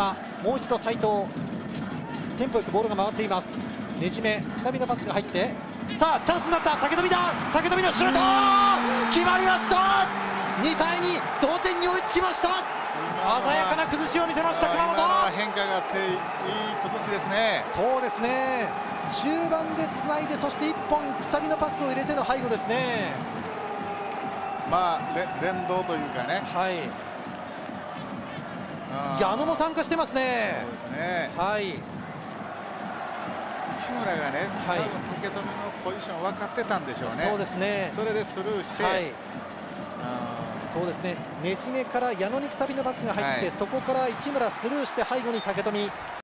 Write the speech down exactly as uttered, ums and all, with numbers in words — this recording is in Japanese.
もう一度斉藤、テンポよくボールが回っています。ねじめ、くさびのパスが入って、さあチャンスになった。武富だ、武富のシュート決まりました。にたいに同点に追いつきました。鮮やかな崩しを見せました熊本。 変化があっていい崩しですね。 そうですね、中盤でつないで、そしていっぽんくさびのパスを入れての背後ですね。 まあ連動というかね、 はい、矢野も参加してますね。 そうですね、 はい、 市村がね、 はい、 多分竹富のポジション分かってたんでしょうね。 そうですね、 それでスルーして、はい、 そうですね、ねじめから矢野にくさびのパスが入って、はい、そこから市村スルーして背後に竹富。